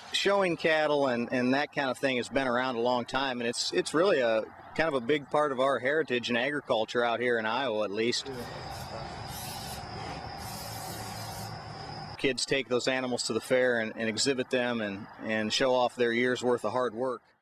showing cattle and that kind of thing has been around a long time, and it's really a kind of a big part of our heritage and agriculture out here in Iowa, at least. Kids take those animals to the fair and exhibit them and show off their year's worth of hard work.